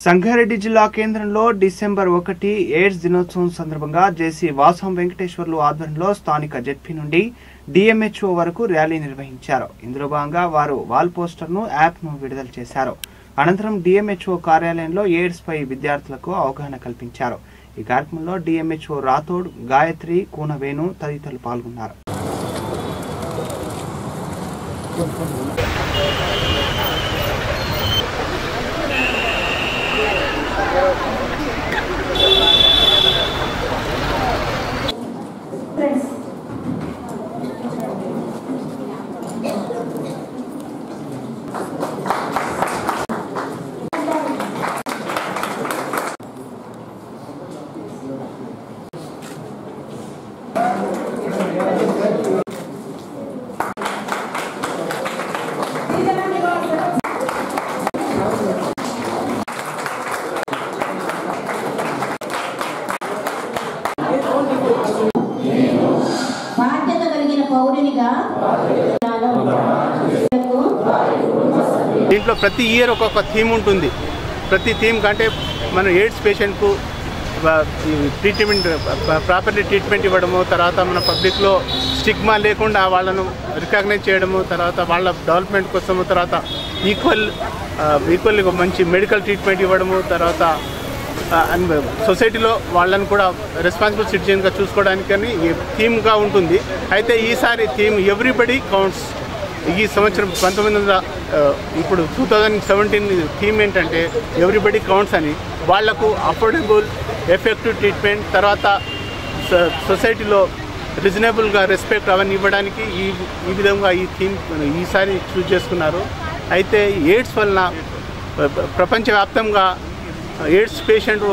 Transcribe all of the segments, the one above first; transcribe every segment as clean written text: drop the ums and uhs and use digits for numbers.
సంగారెడ్డి జిల్లా కేంద్రంలో December 1 AIDS దినోత్సవం సందర్భంగా జేసీ వాసం వెంకటేశ్వర్లు ఆధ్వర్యంలో స్థానిక జెడ్పీ నుండి డిఎంహెచ్ఓ వరకు ర్యాలీ నిర్వహించారు. ఇందులో భాగంగా వారు వాల్ పోస్టర్ను యాప్ను విడుదల చేశారు. అనంతరం డిఎంహెచ్ఓ కార్యాలయంలో ఎయిడ్స్ పై విద్యార్థులకు అవగాహన కల్పించారు. ఈ కార్యక్రమంలో డిఎంహెచ్ఓ రాథోడ్, గాయత్రి, కూనవేణు తదితరులు పాల్గొన్నారు. దీంట్లో ప్రతి ఇయర్ ఒక్కొక్క థీమ్ ఉంటుంది. ప్రతి థీమ్ కంటే మనం ఎయిడ్స్ పేషెంట్కు ట్రీట్మెంట్ ప్రాపర్లీ ట్రీట్మెంట్ ఇవ్వడము, తర్వాత మన పబ్లిక్లో స్టిగ్మా లేకుండా వాళ్ళను రికగ్నైజ్ చేయడము, తర్వాత వాళ్ళ డెవలప్మెంట్ కోసము, తర్వాత ఈక్వల్ మంచి మెడికల్ ట్రీట్మెంట్ ఇవ్వడము, తర్వాత సొసైటీలో వాళ్ళని కూడా రెస్పాన్సిబుల్ సిటిజన్గా చూసుకోవడానికని థీమ్గా ఉంటుంది. అయితే ఈసారి థీమ్ ఎవ్రీబడి కౌంట్స్. ఈ సంవత్సరం 1900 ఇప్పుడు 2017 థీమ్ ఏంటంటే ఎవ్రీబడి కౌంట్స్ అని. వాళ్లకు అఫోర్డబుల్ ఎఫెక్టివ్ ట్రీట్మెంట్, తర్వాత సొసైటీలో రీజనబుల్గా రెస్పెక్ట్ అవన్నీ ఇవ్వడానికి ఈ విధంగా ఈ థీమ్ ఈసారి చూజ్ చేసుకున్నారు. అయితే ఎయిడ్స్ వలన ప్రపంచవ్యాప్తంగా ఎయిడ్స్ పేషెంట్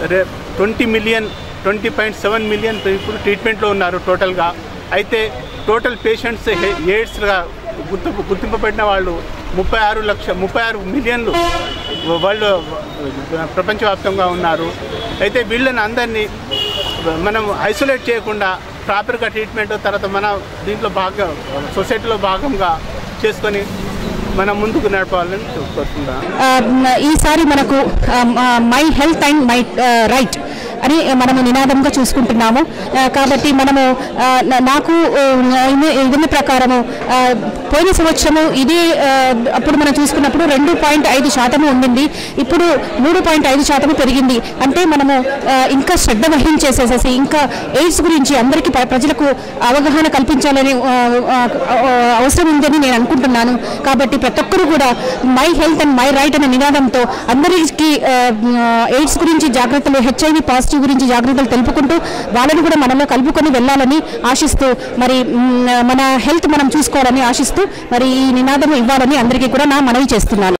20.7 మిలియన్ పీపుల్ ట్రీట్మెంట్లో ఉన్నారు టోటల్గా. అయితే టోటల్ పేషెంట్స్ ఎయిడ్స్గా గుర్తింపబడిన వాళ్ళు 36 మిలియన్లు వాళ్ళు ప్రపంచవ్యాప్తంగా ఉన్నారు. అయితే వీళ్ళని అందరినీ మనం ఐసోలేట్ చేయకుండా ప్రాపర్గా ట్రీట్మెంట్, తర్వాత మన దీంట్లో సొసైటీలో భాగంగా చేసుకొని మనం ముందుకు నడపాలని కోరుకుంటున్నాం. ఈసారి మనకు my health and my right అని మనము నినాదంగా చూసుకుంటున్నాము. కాబట్టి మనము నాకు ఇదే ప్రకారము పోయిన సంవత్సరము ఇదే అప్పుడు మనం చూసుకున్నప్పుడు 2.5% ఉండింది. ఇప్పుడు 3.5% పెరిగింది. అంటే మనము ఇంకా శ్రద్ధ వహించేసేసి ఇంకా ఎయిడ్స్ గురించి అందరికీ ప్రజలకు అవగాహన కల్పించాలని అవసరం ఉందని నేను అనుకుంటున్నాను. కాబట్టి ప్రతి ఒక్కరూ కూడా my health and my right అనే నినాదంతో అందరికీ ఎయిడ్స్ గురించి జాగ్రత్తలు, హెచ్ఐవి పాజిటివ్ గురించి జాగ్రత్తలు తెలుపుకుంటూ వాళ్ళని కూడా మనలో కలుపుకొని వెళ్ళాలని ఆశిస్తూ, మరి మన హెల్త్ మనం చూసుకోవాలని ఆశిస్తూ మరి ఈ నినాదం ఇవ్వాలని అందరికీ కూడా నా మనవి చేస్తున్నాను.